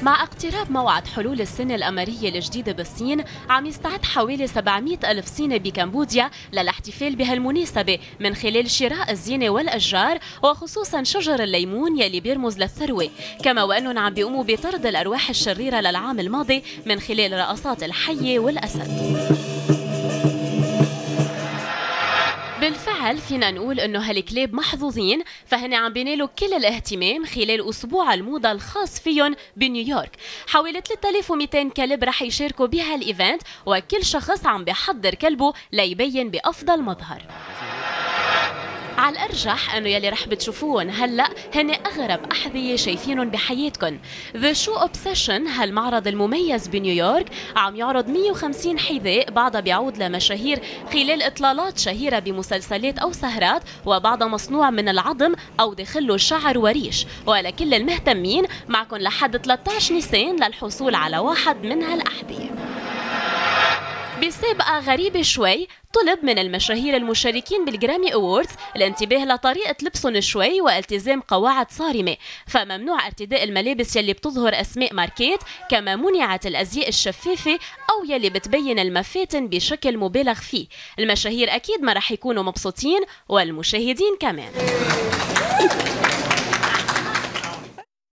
مع اقتراب موعد حلول السنة القمرية الجديدة بالصين، عم يستعد حوالي 700 ألف صيني بكمبوديا للاحتفال بهالمناسبة من خلال شراء الزينة والأشجار، وخصوصا شجر الليمون يلي بيرمز للثروة، كما وأنهم عم بيقوموا بطرد الأرواح الشريرة للعام الماضي من خلال رقصات الحية والأسد. بالفعل فينا نقول انه هالكلاب محظوظين، فهن عم بينالوا كل الاهتمام خلال اسبوع الموضه الخاص فيهم بنيويورك. حوالي 3200 كلب رح يشاركوا بهالايفنت، وكل شخص عم بيحضر كلبه ليبين بافضل مظهر. على الأرجح أنه يلي رح بتشوفوهم هلأ هن أغرب أحذية شايفينهم بحياتكم. The Shoe Obsession هالمعرض المميز بنيويورك عم يعرض 150 حذاء، بعضها بيعود لمشاهير خلال إطلالات شهيرة بمسلسلات أو سهرات، وبعضها مصنوع من العظم أو داخله شعر وريش. ولكل المهتمين معكم لحد 13 نيسان للحصول على واحد من هالأحذية. بسابقة غريبة شوي، طلب من المشاهير المشاركين بالجرامي أووردز الانتباه لطريقة لبسهم شوي والتزام قواعد صارمة، فممنوع ارتداء الملابس يلي بتظهر أسماء ماركات، كما منعت الأزياء الشفافة أو يلي بتبين المفاتن بشكل مبالغ فيه. المشاهير أكيد ما رح يكونوا مبسوطين، والمشاهدين كمان.